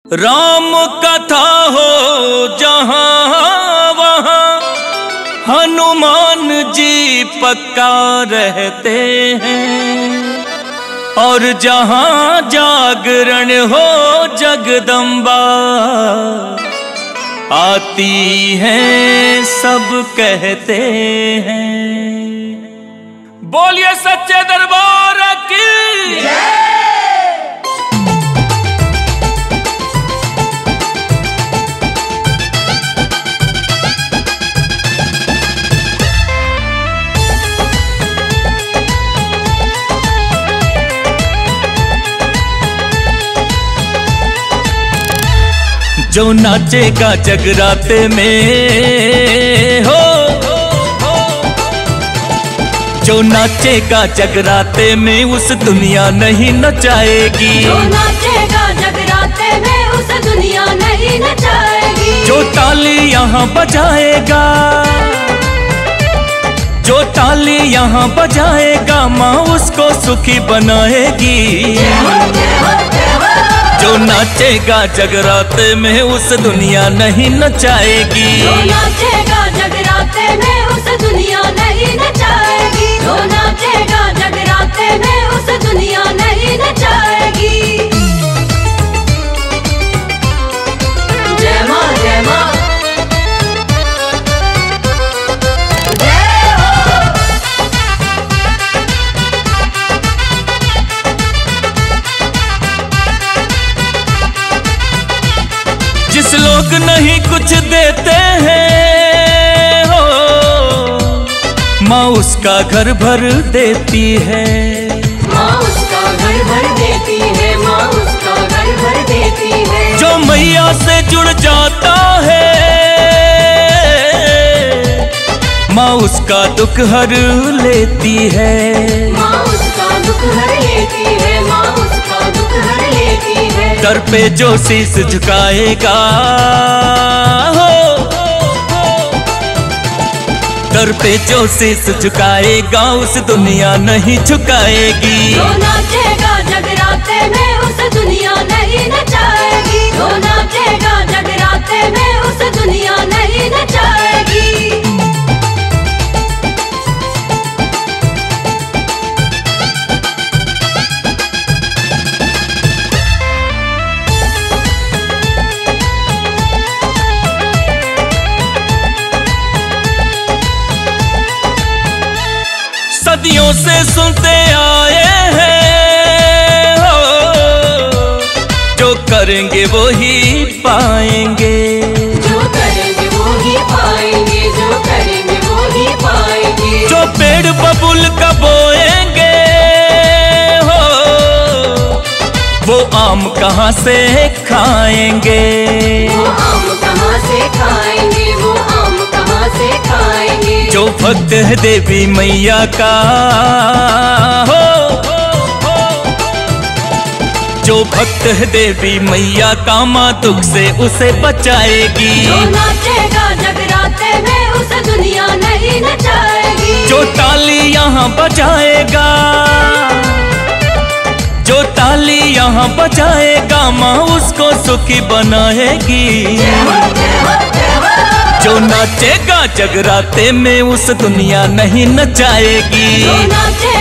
राम कथा हो जहाँ वहाँ हनुमान जी पक्का रहते हैं, और जहाँ जागरण हो जगदम्बा आती हैं सब कहते हैं। बोलिए सच्चे दरबार की जय। जो नाचेगा जगराते में हो, जो नाचेगा जगराते में उस दुनिया नहीं नचाएगी। जो नाचेगा जगराते में उस दुनिया नहीं नचाएगी। जो ताली यहाँ बजाएगा, जो ताली यहाँ बजाएगा माँ उसको सुखी बनाएगी। जो नाचेगा जगराते में उस दुनिया नहीं नचाएगी। जो नाचेगा जगराते में उस दुनिया नहीं नचाएगी। जो नाचेगा जगराते में उस दुनिया नहीं नचाएगी। जय माँ जय माँ जिस लोग नहीं कुछ देते हैं हो, माँ उसका घर भर देती है। माँ उसका घर भर देती है। माँ उसका घर भर देती है। जो मैया से जुड़ जाता है माँ उसका दुख हर लेती है। माँ उसका दुख हर लेती है। माँ उसका दुख हर लेती है। दर पे जो शीश झुकाएगा हो, दर पे जो शीश झुकाएगा उस दुनिया नहीं झुकाएगी। जो नाचेगा जगराते में उस दुनिया नहीं नचाएगी। जो नाचेगा जगराते में उस दुनिया नहीं नचाएगी। सदियों से सुनते आए हैं हो, जो करेंगे वो ही पाएंगे। जो करेंगे वो ही पाएंगे। जो करेंगे वो ही पाएंगे। जो पेड़ बबूल का बोएंगे हो, वो आम कहाँ से खाएंगे। वो आम कहाँ से खाएंगे। वो आम कहाँ से खाएंगे। जो भक्त है देवी मैया का हो, जो भक्त है देवी मैया का माँ दुख से उसे बचाएगी। जो नाचेगा जगराते में उस दुनिया नहीं नचाएगी। जो ताली यहाँ बजाएगा, जो ताली यहाँ बजाएगा माँ उसको सुखी बनाएगी। जो नाचेगा जगराते में उस दुनिया नहीं नचाएगी। जो नाचे